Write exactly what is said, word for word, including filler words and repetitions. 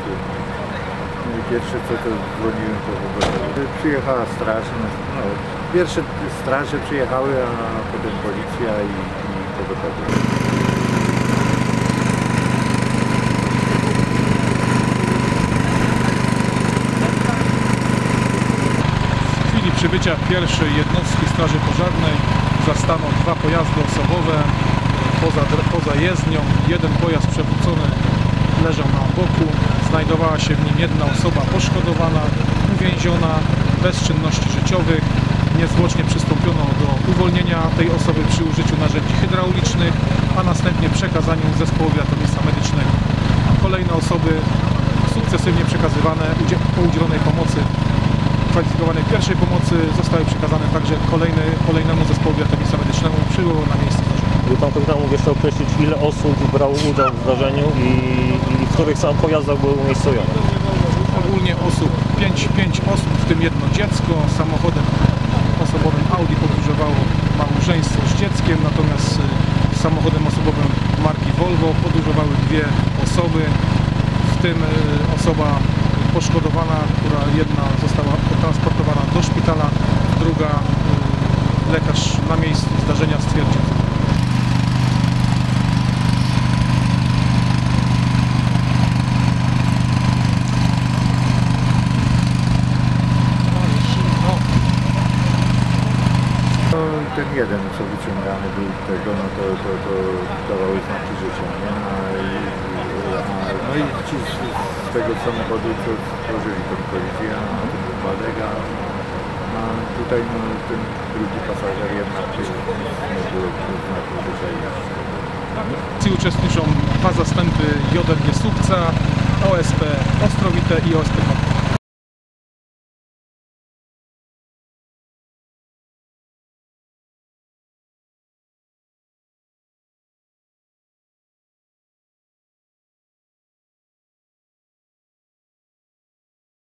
tym. No i pierwsze co to dzwoniłem po pogotowie. Przyjechała straż, no, pierwsze straże przyjechały, a potem policja i, i pogotowie. W chwili przybycia pierwszej jednostki Straży Pożarnej zastano dwa pojazdy osobowe poza, poza jezdnią. Jeden pojazd przewrócony leżał na boku. Znajdowała się w nim jedna osoba poszkodowana, uwięziona, bez czynności życiowych. Niezwłocznie przystąpiono do uwolnienia tej osoby przy użyciu narzędzi hydraulicznych, a następnie przekazaniu zespołowi ratownictwa medycznego. Kolejne osoby sukcesywnie przekazywane po udzielonej pomocy, kwalifikowanej pierwszej pomocy, zostały przekazane także kolejny, kolejnemu zespołowi ratownictwa medycznemu, przybyło na miejsce zdarzenia. Gdyby Pan tylko mógł jeszcze określić, ile osób brało udział w zdarzeniu i, i w których sam pojazdach były umiejscowione? Ogólnie osób, pięć osób, w tym jedno dziecko. Samochodem osobowym Audi podróżowało małżeństwo z dzieckiem, natomiast samochodem osobowym marki Volvo podróżowały dwie osoby, w tym osoba poszkodowana, która jedna została transportowana do szpitala, druga lekarz na miejscu zdarzenia stwierdził. Ten jeden, co wyciągany był tego, no to, to, to dawały znaki życia, nie? A, a, no i ci z, z tego samochodu, co stworzyli tę kolizję, a ten wypadek, a, a tutaj no, ten drugi pasażer jednak nie było znaku życia. W akcji uczestniczą dwa zastępy J R G Sukca, O S P Ostrowite i O S P